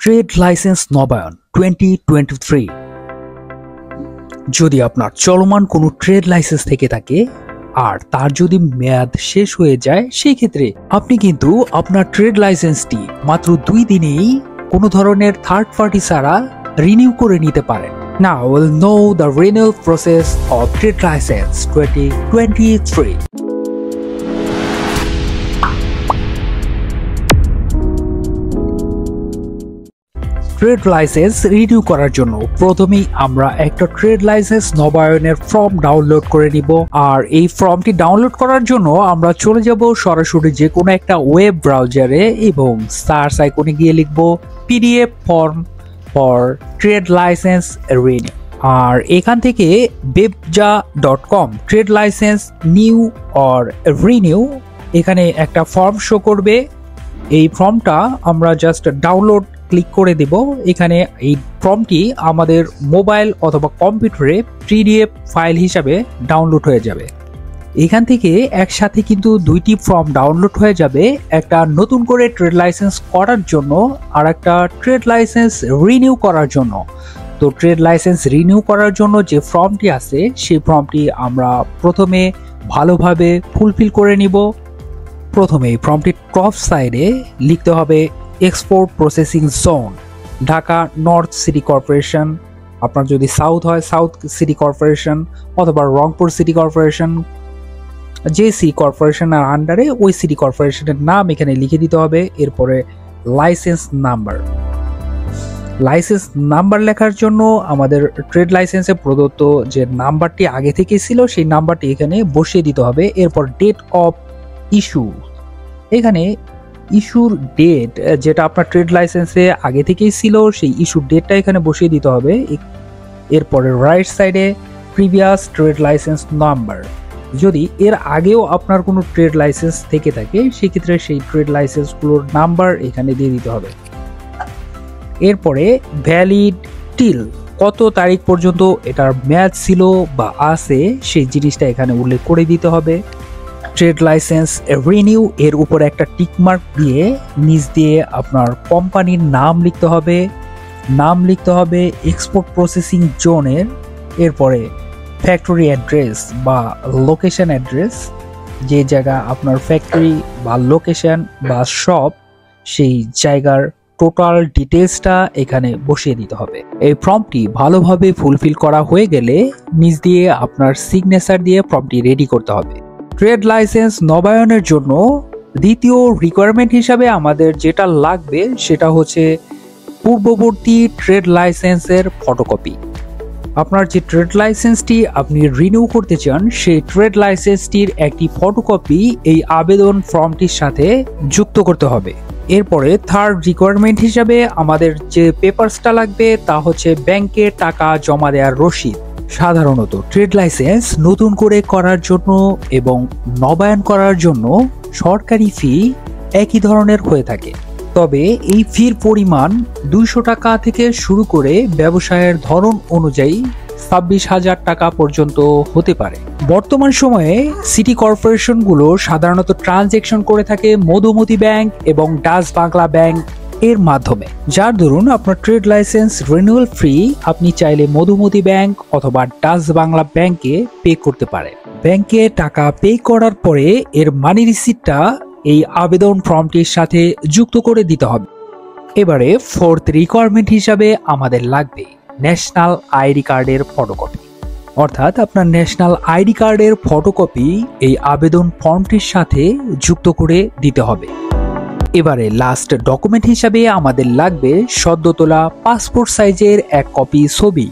Trade licence নবায়ন 2023। যদি আপনার চলমান কোনো ট্রেড লাইসেন্স থেকে থাকে আর তার যদি মেয়াদ শেষ হয়ে যায়, সেই ক্ষেত্রে আপনি কিন্তু আপনার ট্রেড লাইসেন্সটি মাত্র 2 দিনেই কোনো ধরনের থার্ড পার্টি ছাড়া রিনিউ করে নিতে পারেন। Now we'll know the renewal process of trade license 2023. Trade licence renew করার জন্য প্রথমেই আমরা একটা ট্রেড লাইসেন্স নবায়নের ফর্ম ডাউনলোড করে নিব। আর এই ফর্মটি ডাউনলোড করার জন্য আমরা চলে যাব সরাসরি যে কোনো একটা ওয়েব ব্রাউজারে এবং সার্চ আইকনে গিয়ে লিখব PDF form for trade licence renew. আর এখান থেকে webja.com trade licence new or renew এখানে একটা ফর্ম শো করবে। এই ফর্মটা আমরা জাস্ট ডাউনলোড ক্লিক করে দেব। এখানে এই ফর্মটি আমাদের মোবাইল অথবা কম্পিউটারে পিডিএফ ফাইল হিসাবে ডাউনলোড হয়ে যাবে। এখান থেকে একসাথে কিন্তু 2টি ফর্ম ডাউনলোড হয়ে যাবে, একটা নতুন করে ট্রেড লাইসেন্স করার জন্য আর একটা ট্রেড লাইসেন্স রিনিউ করার জন্য। তো ট্রেড লাইসেন্স রিনিউ করার জন্য যে ফর্মটি আছে সেই ফর্মটি আমরা প্রথমে ভালোভাবে ফুলফিল করে নিব। প্রথমে এই ফর্মটির টপ সাইডে লিখতে হবে export processing zone, Dhaka north city corporation. আপনার যদি সাউথ হয় সাউথ সিটি কর্পোরেশন অথবা রংপুর সিটি কর্পোরেশন, যে সিটি কর্পোরেশনের আন্ডারে ওই সিটি কর্পোরেশনের নাম এখানে লিখে দিতে হবে। এরপরে লাইসেন্স নাম্বার, লাইসেন্স নাম্বার লেখার জন্য আমাদের ট্রেড লাইসেন্সে প্রদত্ত যে নাম্বারটি আগে থেকে ছিল সেই নাম্বারটি এখানে বসিয়ে দিতে হবে। এরপর ডেট অফ ইস্যু, এখানে ইস্যুর ডেট যেটা আপনার ট্রেড লাইসেন্সে আগে থেকেই ছিল সেই ইস্যুর ডেটটা এখানে বসিয়ে দিতে হবে। এরপরে রাইট সাইডে প্রিভিয়াস ট্রেড লাইসেন্স নাম্বার, যদি এর আগেও আপনার কোনো ট্রেড লাইসেন্স থেকে থাকে সেক্ষেত্রে সেই ট্রেড লাইসেন্সগুলোর নাম্বার এখানে দিয়ে দিতে হবে। এরপরে ভ্যালিড টিল, কত তারিখ পর্যন্ত এটার মেয়াদ ছিল বা আছে সেই জিনিসটা এখানে উল্লেখ করে দিতে হবে। ট্রেড লাইসেন্স রিনিউ এর উপর একটা টিকমার্ক দিয়ে নিচ দিয়ে আপনার কোম্পানির নাম লিখতে হবে, নাম লিখতে হবে এক্সপোর্ট প্রসেসিং জোনের। এরপরে ফ্যাক্টরি অ্যাড্রেস বা লোকেশন অ্যাড্রেস, যে জায়গা আপনার ফ্যাক্টরি বা লোকেশন বা শপ সেই জায়গার টোটাল ডিটেলসটা এখানে বসিয়ে দিতে হবে। এই ফর্মটি ভালোভাবে ফুলফিল করা হয়ে গেলে নিচ দিয়ে আপনার সিগনেচার দিয়ে ফর্মটি রেডি করতে হবে। ট্রেড লাইসেন্স নবায়নের জন্য দ্বিতীয় রিকোয়ারমেন্ট হিসাবে আমাদের যেটা লাগবে সেটা হচ্ছে পূর্ববর্তী ট্রেড লাইসেন্সের ফটোকপি। আপনার যে ট্রেড লাইসেন্সটি আপনি রিনিউ করতে চান সেই ট্রেড লাইসেন্সটির একটি ফটোকপি এই আবেদন ফর্মটির সাথে যুক্ত করতে হবে। এরপরে থার্ড রিকোয়ারমেন্ট হিসাবে আমাদের যে পেপারসটা লাগবে তা হচ্ছে ব্যাংকে টাকা জমা দেওয়ার রসিদ। সাধারণত ট্রেড লাইসেন্স নতুন করে করার জন্য এবং নবায়ন করার জন্য সরকারি ফি একই ধরনের হয়ে থাকে, তবে এই ফির পরিমাণ 200 টাকা থেকে শুরু করে ব্যবসায়ের ধরন অনুযায়ী 26,000 টাকা পর্যন্ত হতে পারে। বর্তমান সময়ে সিটি কর্পোরেশনগুলো সাধারণত ট্রানজ্যাকশন করে থাকে মধুমতি ব্যাংক এবং ডাচ বাংলা ব্যাংক এর মাধ্যমে, যার দরুন আপনার ট্রেড লাইসেন্স রিনিউয়াল ফি আপনি চাইলে মধুমতি ব্যাংক অথবা ডাচ বাংলা ব্যাংকে পে করতে পারেন। ব্যাংকে টাকা পে করার পরে এর মানি রিসিপ্টটা এই আবেদন ফর্মটির সাথে যুক্ত করে দিতে হবে। এবারে ফোর্থ রিকোয়ারমেন্ট হিসাবে আমাদের লাগবে ন্যাশনাল আইডি কার্ডের ফটোকপি, অর্থাৎ আপনার ন্যাশনাল আইডি কার্ডের ফটোকপি এই আবেদন ফর্মটির সাথে যুক্ত করে দিতে হবে। এবারে লাস্ট ডকুমেন্ট হিসাবে আমাদের লাগবে সদ্য তোলা পাসপোর্ট সাইজের এক কপি ছবি।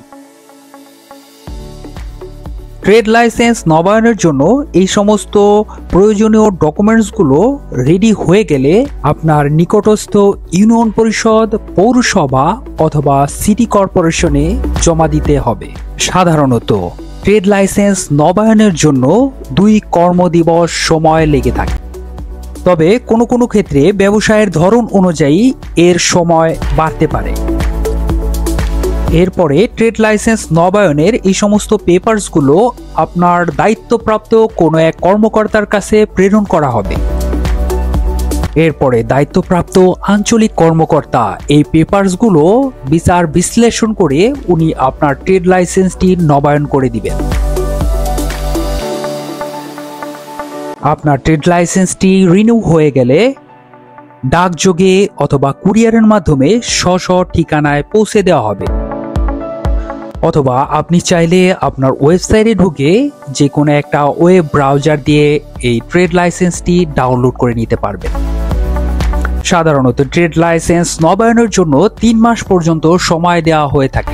ট্রেড লাইসেন্স নবায়নের জন্য এই সমস্ত প্রয়োজনীয় ডকুমেন্টসগুলো রেডি হয়ে গেলে আপনার নিকটস্থ ইউনিয়ন পরিষদ, পৌরসভা অথবা সিটি কর্পোরেশনে জমা দিতে হবে। সাধারণত ট্রেড লাইসেন্স নবায়নের জন্য 2 কর্মদিবস সময় লেগে থাকে, তবে কোনো কোনো ক্ষেত্রে ব্যবসায়ের ধরন অনুযায়ী এর সময় বাড়তে পারে। এরপরে ট্রেড লাইসেন্স নবায়নের এই সমস্ত পেপারসগুলো আপনার দায়িত্বপ্রাপ্ত কোনো এক কর্মকর্তার কাছে প্রেরণ করা হবে। এরপরে দায়িত্বপ্রাপ্ত আঞ্চলিক কর্মকর্তা এই পেপারসগুলো বিচার বিশ্লেষণ করে উনি আপনার ট্রেড লাইসেন্সটি নবায়ন করে দিবেন। আপনার ট্রেড লাইসেন্সটি রিনিউ হয়ে গেলে ডাকযোগে অথবা কুরিয়ারের মাধ্যমে স্ব ঠিকানায় পৌঁছে দেওয়া হবে, অথবা আপনি চাইলে আপনার ওয়েবসাইটে ঢুকে যে কোনো একটা ওয়েব ব্রাউজার দিয়ে এই ট্রেড লাইসেন্সটি ডাউনলোড করে নিতে পারবেন। সাধারণত ট্রেড লাইসেন্স নবায়নের জন্য 3 মাস পর্যন্ত সময় দেওয়া হয়ে থাকে,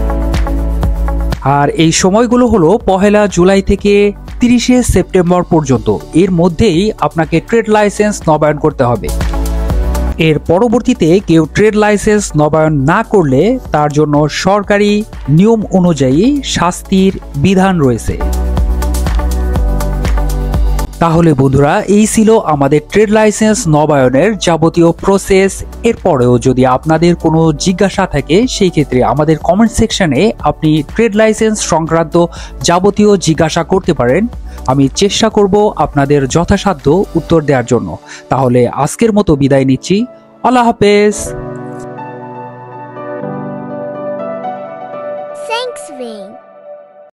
আর এই সময়গুলো হলো 1 জুলাই থেকে 30 সেপ্টেম্বর পর্যন্ত। এর মধ্যেই আপনাকে ট্রেড লাইসেন্স নবায়ন করতে হবে। এর পরবর্তীতে কেউ ট্রেড লাইসেন্স নবায়ন না করলে তার জন্য সরকারি নিয়ম অনুযায়ী শাস্তির বিধান রয়েছে। তাহলে বন্ধুরা, এই ছিল আমাদের ট্রেড লাইসেন্স নবায়নের যাবতীয় প্রসেস। এরপরেও যদি আপনাদের কোনো জিজ্ঞাসা থাকে, সেই ক্ষেত্রে আমাদের কমেন্ট সেকশনে আপনি ট্রেড লাইসেন্স সংক্রান্ত যাবতীয় জিজ্ঞাসা করতে পারেন। আমি চেষ্টা করব আপনাদের যথাসাধ্য উত্তর দেওয়ার জন্য। তাহলে আজকের মতো বিদায় নিচ্ছি। আল্লাহ হাফেজ। Thanks, Vane.